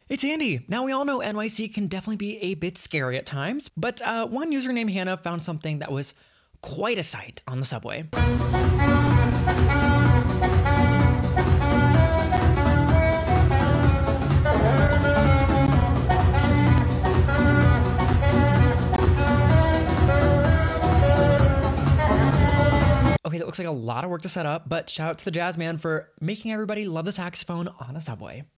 It's Andy. Now, we all know NYC can definitely be a bit scary at times, but one user named Hannah found something that was quite a sight on the subway. Okay, that looks like a lot of work to set up, but shout out to the jazz man for making everybody love the saxophone on a subway.